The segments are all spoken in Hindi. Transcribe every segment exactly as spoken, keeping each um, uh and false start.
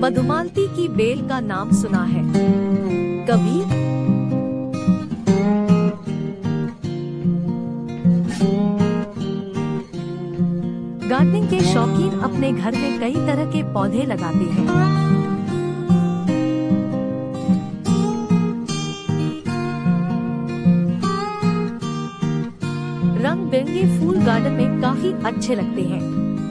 मधुमालती की बेल का नाम सुना है कभी? गार्डनिंग के शौकीन अपने घर में कई तरह के पौधे लगाते हैं। रंग बिरंगे फूल गार्डन में काफी अच्छे लगते हैं।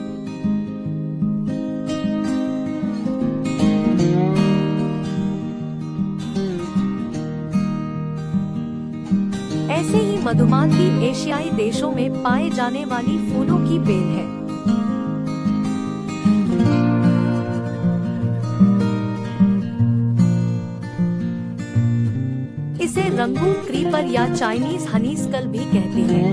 ऐसे ही मधुमालती एशियाई देशों में पाए जाने वाली फूलों की बेल है। इसे रंगून क्रीपर या चाइनीज हनीस्कल भी कहते हैं।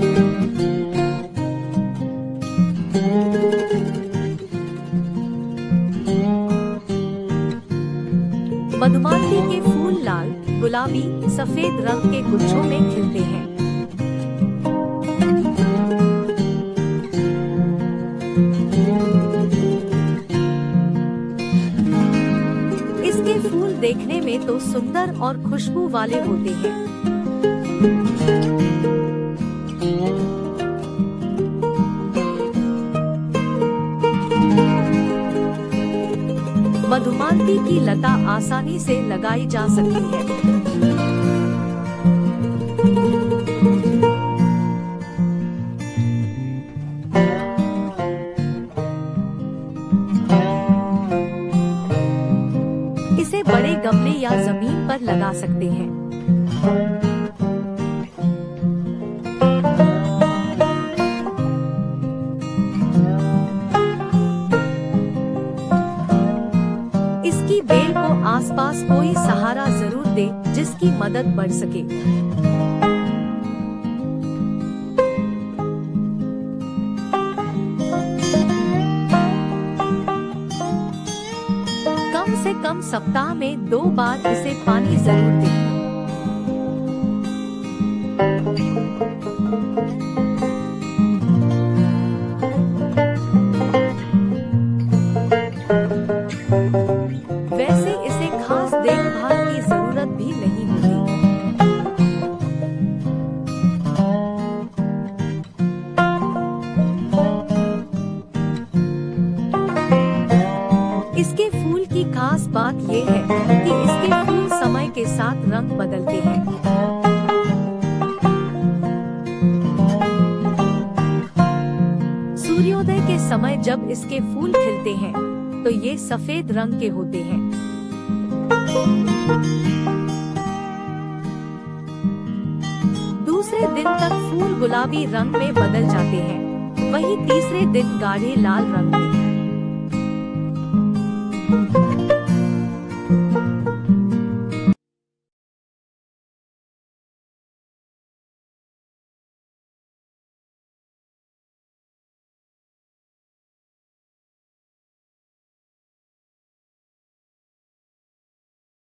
मधुमालती के फूल लाल, गुलाबी, सफेद रंग के गुच्छों में खिलते हैं। इसके फूल देखने में तो सुंदर और खुशबू वाले होते हैं। मधुमालती की लता आसानी से लगाई जा सकती है। इसे बड़े गमले या जमीन पर लगा सकते हैं। इसकी बेल को आसपास कोई सहारा जरूर दे जिसकी मदद बढ़ सके। कम से कम सप्ताह में दो बार इसे पानी जरूर दें। वैसे इसे खास देखभाल की जरूरत भी नहीं होती। इसके फूल की खास बात ये है कि इसके फूल समय के साथ रंग बदलते हैं। सूर्योदय के समय जब इसके फूल खिलते हैं तो ये सफेद रंग के होते हैं। दूसरे दिन तक फूल गुलाबी रंग में बदल जाते हैं, वहीं तीसरे दिन गाढ़े लाल रंग में।